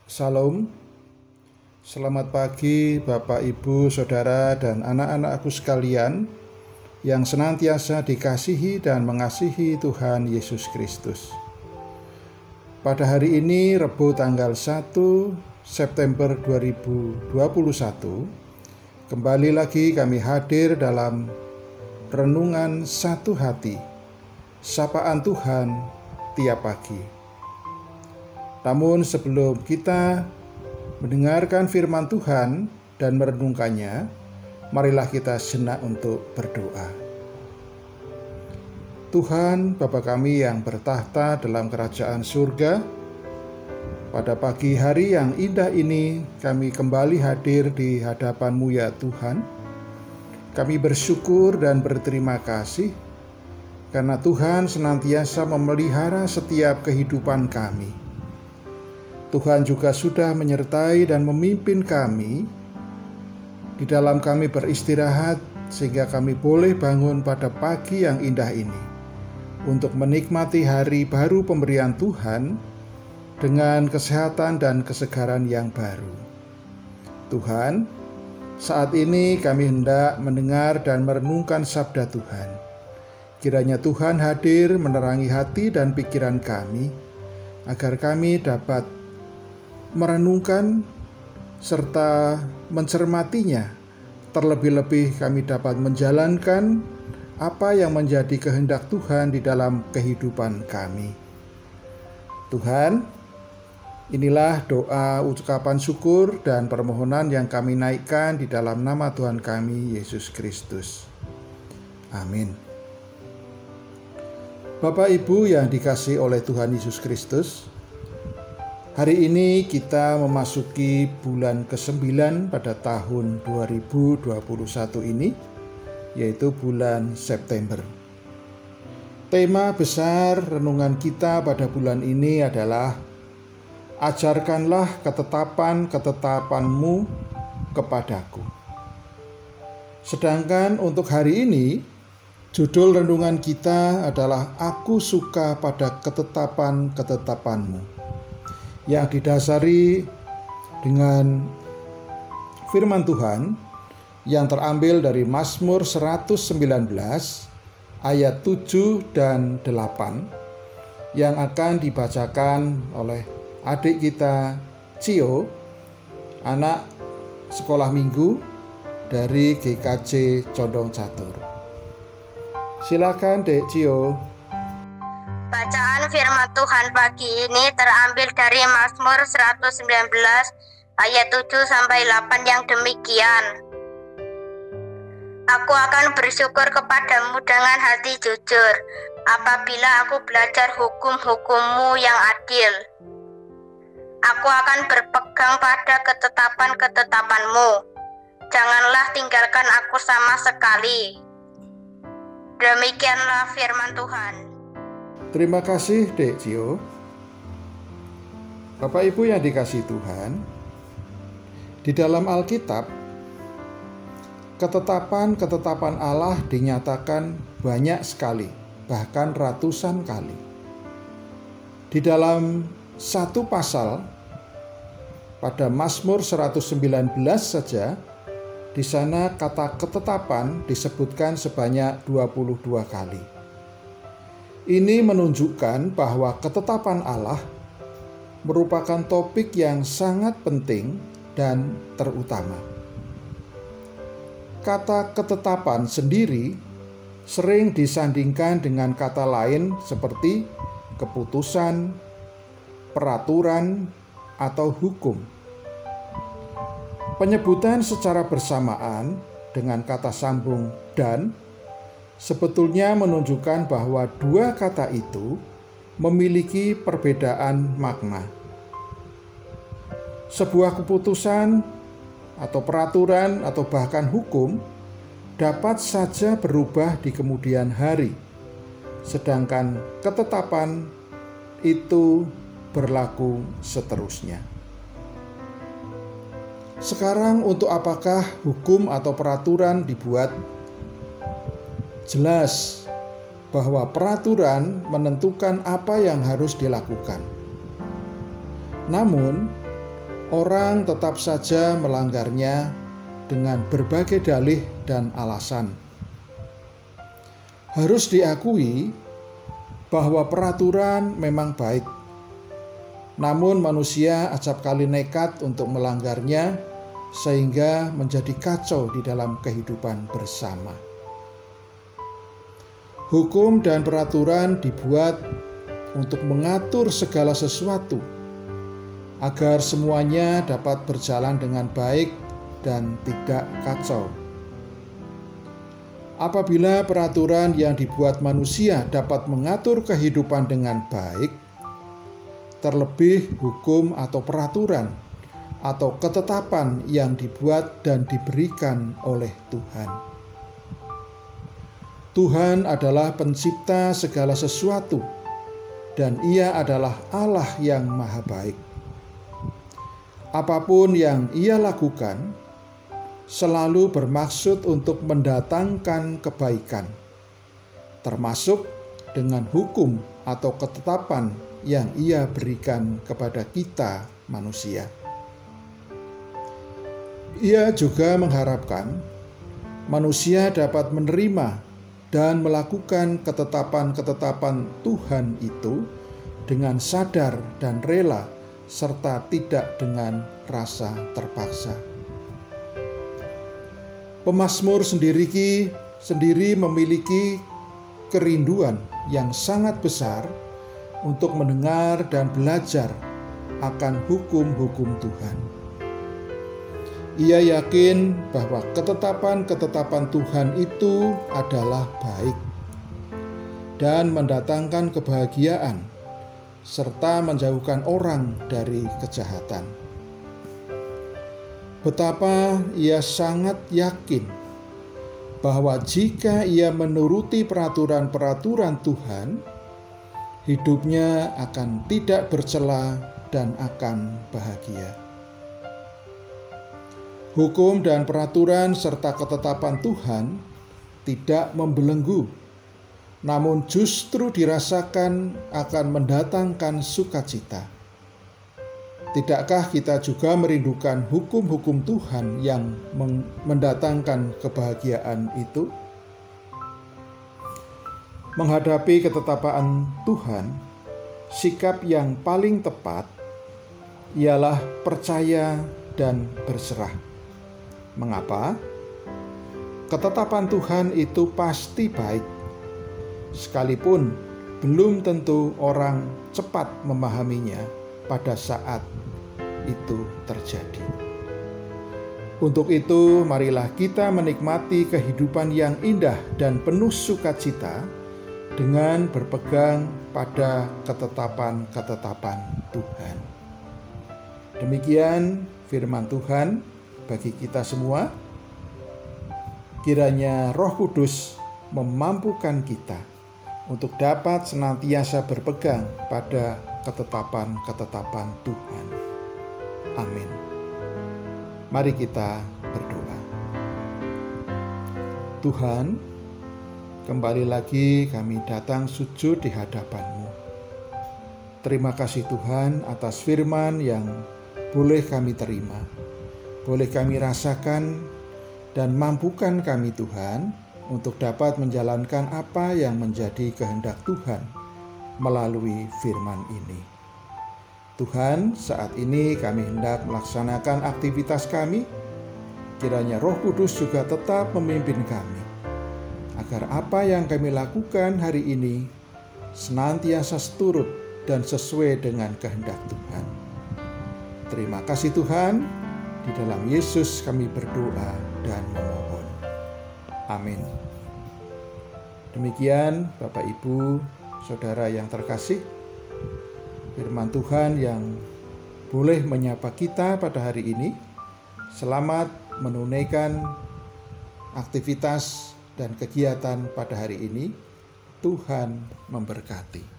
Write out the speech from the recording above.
Salam, selamat pagi Bapak, Ibu, Saudara, dan anak-anakku sekalian yang senantiasa dikasihi dan mengasihi Tuhan Yesus Kristus. Pada hari ini, Rebo tanggal 1 September 2021, kembali lagi kami hadir dalam renungan satu hati, sapaan Tuhan tiap pagi. Namun sebelum kita mendengarkan firman Tuhan dan merenungkannya, marilah kita sejenak untuk berdoa. Tuhan Bapa kami yang bertahta dalam kerajaan surga, pada pagi hari yang indah ini kami kembali hadir di hadapan-Mu ya Tuhan. Kami bersyukur dan berterima kasih karena Tuhan senantiasa memelihara setiap kehidupan kami. Tuhan juga sudah menyertai dan memimpin kami di dalam kami beristirahat, sehingga kami boleh bangun pada pagi yang indah ini untuk menikmati hari baru pemberian Tuhan dengan kesehatan dan kesegaran yang baru. Tuhan, saat ini kami hendak mendengar dan merenungkan sabda Tuhan. Kiranya Tuhan hadir menerangi hati dan pikiran kami, agar kami dapat merenungkan serta mencermatinya. Terlebih-lebih kami dapat menjalankan apa yang menjadi kehendak Tuhan di dalam kehidupan kami. Tuhan, inilah doa, ucapan syukur dan permohonan yang kami naikkan di dalam nama Tuhan kami Yesus Kristus. Amin. Bapak Ibu yang dikasihi oleh Tuhan Yesus Kristus, hari ini kita memasuki bulan ke-9 pada tahun 2021 ini, yaitu bulan September. Tema besar renungan kita pada bulan ini adalah ajarkanlah ketetapan-ketetapan-Mu kepadaku. Sedangkan untuk hari ini, judul renungan kita adalah Aku suka pada ketetapan-ketetapan-Mu, yang didasari dengan firman Tuhan yang terambil dari Mazmur 119 ayat 7 dan 8 yang akan dibacakan oleh adik kita Cio, anak sekolah minggu dari GKJ Condong Catur. Silakan Dek Cio. Bacaan firman Tuhan pagi ini terambil dari Mazmur 119 ayat 7-8 yang demikian. Aku akan bersyukur kepadamu dengan hati jujur, apabila aku belajar hukum-hukum-Mu yang adil. Aku akan berpegang pada ketetapan-ketetapan-Mu. Janganlah tinggalkan aku sama sekali. Demikianlah firman Tuhan. Terima kasih Dek Cio. Bapak Ibu yang dikasihi Tuhan, di dalam Alkitab, ketetapan-ketetapan Allah dinyatakan banyak sekali, bahkan ratusan kali. Di dalam satu pasal pada Mazmur 119 saja, di sana kata ketetapan disebutkan sebanyak 22 kali. Ini menunjukkan bahwa ketetapan Allah merupakan topik yang sangat penting dan terutama. Kata ketetapan sendiri sering disandingkan dengan kata lain seperti keputusan, peraturan, atau hukum. Penyebutan secara bersamaan dengan kata sambung dan sebetulnya menunjukkan bahwa dua kata itu memiliki perbedaan makna. Sebuah keputusan atau peraturan atau bahkan hukum dapat saja berubah di kemudian hari, sedangkan ketetapan itu berlaku seterusnya. Sekarang, untuk apakah hukum atau peraturan dibuat? Jelas bahwa peraturan menentukan apa yang harus dilakukan. Namun, orang tetap saja melanggarnya dengan berbagai dalih dan alasan. Harus diakui bahwa peraturan memang baik, namun manusia acap kali nekat untuk melanggarnya sehingga menjadi kacau di dalam kehidupan bersama. Hukum dan peraturan dibuat untuk mengatur segala sesuatu agar semuanya dapat berjalan dengan baik dan tidak kacau. Apabila peraturan yang dibuat manusia dapat mengatur kehidupan dengan baik, terlebih hukum atau peraturan atau ketetapan yang dibuat dan diberikan oleh Tuhan. Tuhan adalah pencipta segala sesuatu, dan Ia adalah Allah yang maha baik. Apapun yang Ia lakukan selalu bermaksud untuk mendatangkan kebaikan, termasuk dengan hukum atau ketetapan yang Ia berikan kepada kita manusia. Ia juga mengharapkan manusia dapat menerima dan melakukan ketetapan-ketetapan Tuhan itu dengan sadar dan rela, serta tidak dengan rasa terpaksa. Pemazmur sendiri memiliki kerinduan yang sangat besar untuk mendengar dan belajar akan hukum-hukum Tuhan. Ia yakin bahwa ketetapan-ketetapan Tuhan itu adalah baik dan mendatangkan kebahagiaan serta menjauhkan orang dari kejahatan. Betapa ia sangat yakin bahwa jika ia menuruti peraturan-peraturan Tuhan, hidupnya akan tidak bercela dan akan bahagia. Hukum dan peraturan serta ketetapan Tuhan tidak membelenggu, namun justru dirasakan akan mendatangkan sukacita. Tidakkah kita juga merindukan hukum-hukum Tuhan yang mendatangkan kebahagiaan itu? Menghadapi ketetapan Tuhan, sikap yang paling tepat ialah percaya dan berserah. Mengapa? Ketetapan Tuhan itu pasti baik, sekalipun belum tentu orang cepat memahaminya pada saat itu terjadi. Untuk itu, marilah kita menikmati kehidupan yang indah dan penuh sukacita dengan berpegang pada ketetapan-ketetapan Tuhan. Demikian firman Tuhan bagi kita semua. Kiranya Roh Kudus memampukan kita untuk dapat senantiasa berpegang pada ketetapan-ketetapan Tuhan. Amin. Mari kita berdoa. Tuhan, kembali lagi kami datang sujud di hadapan-Mu. Terima kasih Tuhan atas firman yang boleh kami terima, boleh kami rasakan, dan mampukan kami Tuhan untuk dapat menjalankan apa yang menjadi kehendak Tuhan melalui firman ini. Tuhan, saat ini kami hendak melaksanakan aktivitas kami. Kiranya Roh Kudus juga tetap memimpin kami, agar apa yang kami lakukan hari ini senantiasa seturut dan sesuai dengan kehendak Tuhan. Terima kasih Tuhan, di dalam Yesus kami berdoa dan memohon. Amin. Demikian Bapak Ibu, Saudara yang terkasih, firman Tuhan yang boleh menyapa kita pada hari ini. Selamat menunaikan aktivitas dan kegiatan pada hari ini. Tuhan memberkati.